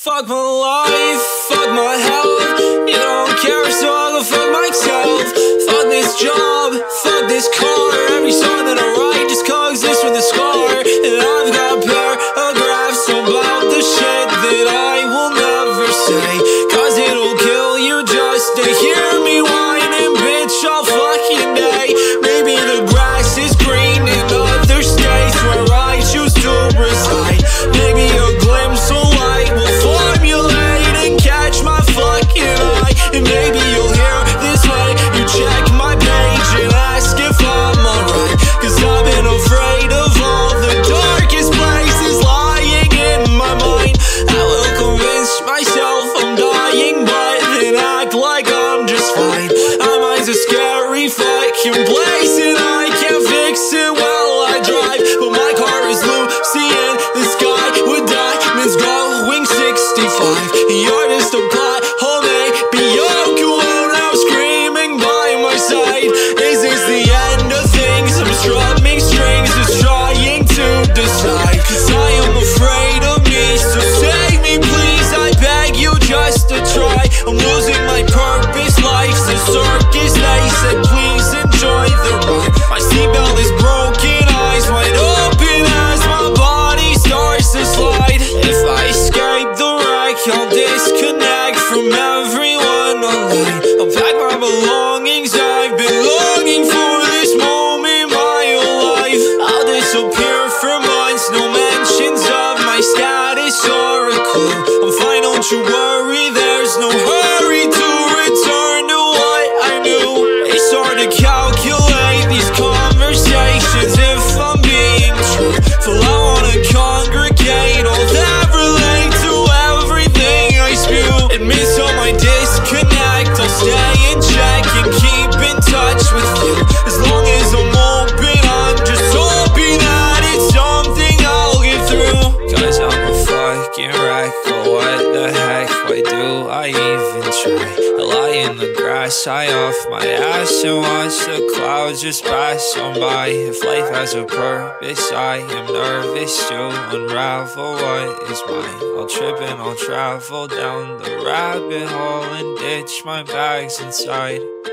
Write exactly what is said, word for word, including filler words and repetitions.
Fuck my life, fuck my health. You don't care, so I'll go fuck myself. Fuck this job, fuck this car. Every song that I write just coexists with a scar. And I've got paragraphs about the shit that I will never say, cause it'll kill you just to hear me whining, bitch, all fucking day. Maybe the grass is green in other states where I choose to reside. Maybe a glimpse of light will formulate and catch my fucking eye. And maybe you'll hear this way, you check my page and ask if I'm alright, cause I've been afraid of all the darkest places lying in my mind. I will convince myself I'm dying, but then act like I'm just fine. My mind's a scary fucking place and I can't fix it while I drive, but my car is Lucy and the sky with diamonds glowing sixty-five. You're just a plot hole, maybe you're cool now screaming by my side. Is this the end of things? I'm strumming strings, just trying to decide, cause I am afraid of me, so save me please, I beg you just to try. I'm losing my purpose, life's a circus, they said please enjoy the ride. My seatbelt is broken, eyes wide open as my body starts to slide. If I escape the wreck, I'll disconnect from everyone online. I'll pack my belongings, I've been longing for this moment my whole life. I'll disappear for months, no mentions of my status or a clue. I'm fine, don't you worry, there's no hurry to return to what I knew. It's hard to calculate these conversations if I'm being truthful. I wanna congregate all that relate to everything I spew. Admit on my disconnect, I'll stay in check and keep in touch with you. As long as I'm open, I'm just hoping that it's something I'll get through. Cause I'm a fucking wreck, but what the heck, why do I even try? I lie in the grass, I off my ass and watch the clouds just pass on by. If life has a purpose, I am nervous to unravel what is mine. I'll trip and I'll travel down the rabbit hole and ditch my bags inside.